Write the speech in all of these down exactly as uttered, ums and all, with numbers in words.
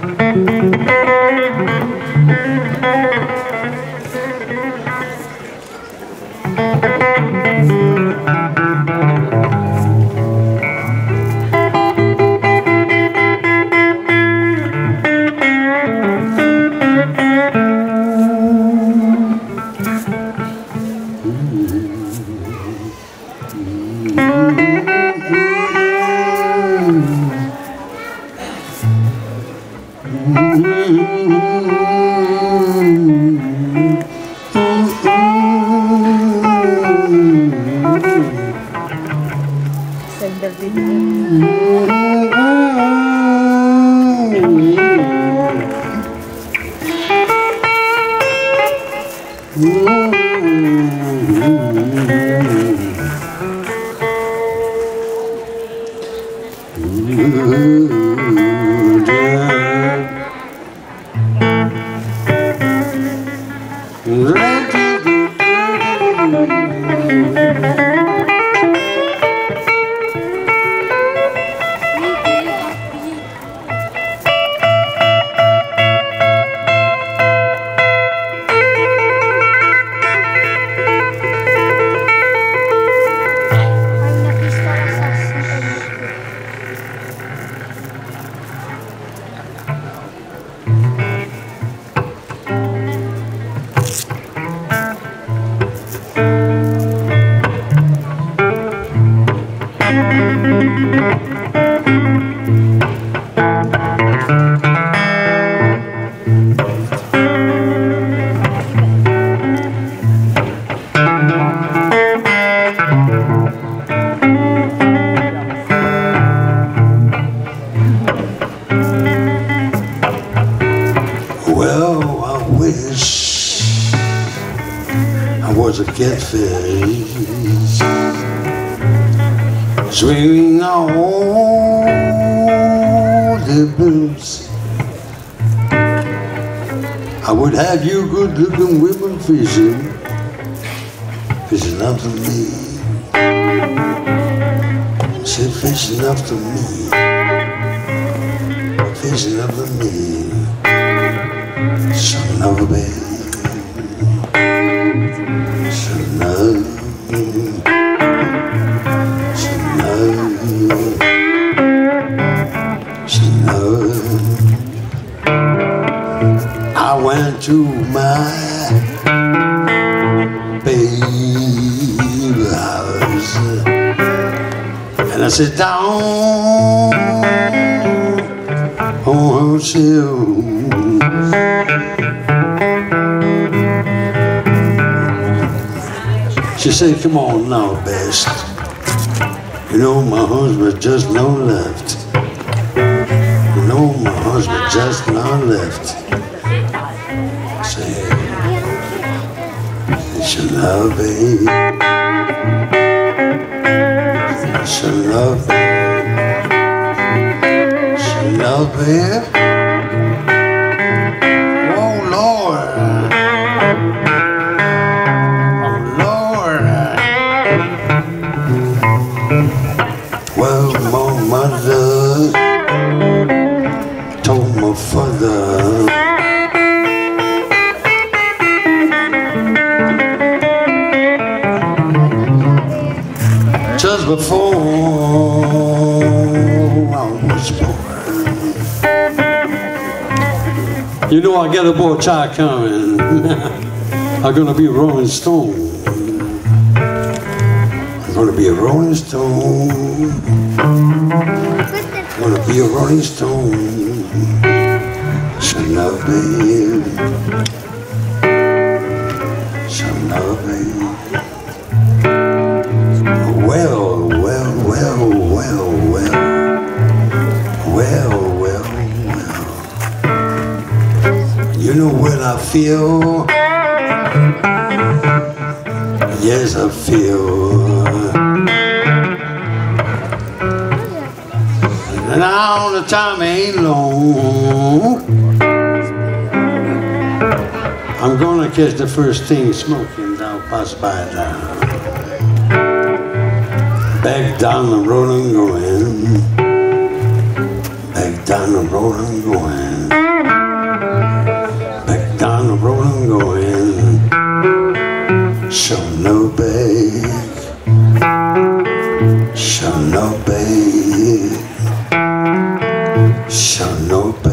Well, I wish I was a catfish swinging all the blues. I would have you good-looking women fishing, fishing after me. Say fishing after me, fishing after me. Son of a babe, son of, son of, son of. I went to my baby house and I sat down on her shelf. She said, come on now, best. You know my husband just now left. You know my husband just now left. I said, it's your love, babe. It's your love, babe. It's your love, babe. Oh, Lord. Well, my mother told my father just before I was born. You know I got a boy child coming. I'm gonna be a Rolling Stone. I'm gonna be a Rolling Stone. I'm gonna be a Rolling Stone. Son of a babe. Son of a babe. Well, well, well, well, well. Well, well, well. You know what I feel? Yes, I feel. And now the time ain't long. I'm gonna catch the first thing smoking down, pass by down. Back down the road I'm going. Back down the road I'm going. Back down the road I'm going. Show no back. Show no back. Show no back.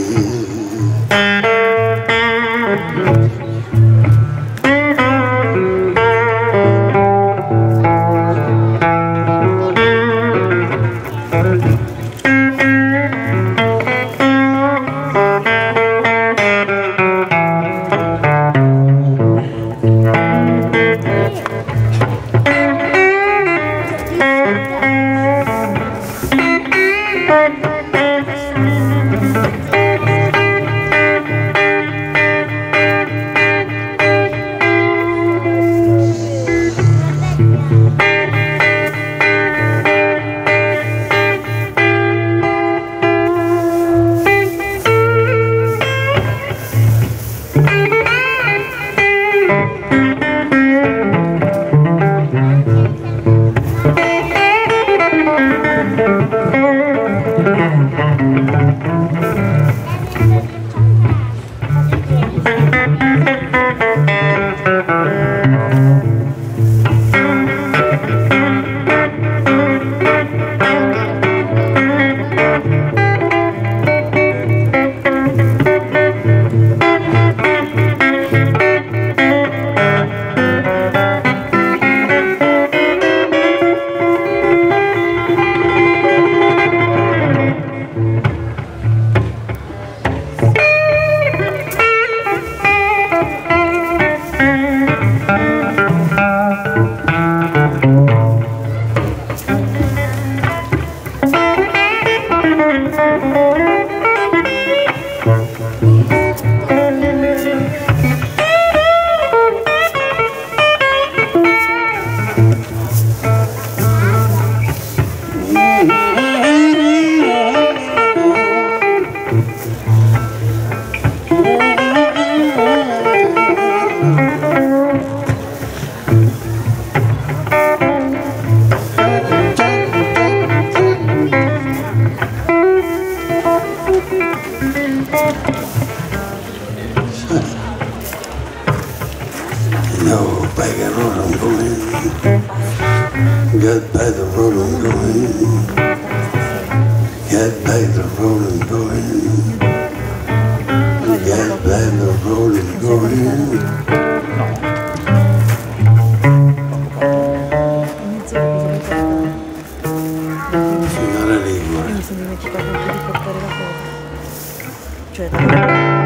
No, back the road I'm going. Get back the road I'm going. Get back the road I'm going. Get back the road I'm going. Finale lì, guarda. Mi sono dimenticato anche di portare la cosa. Cioè,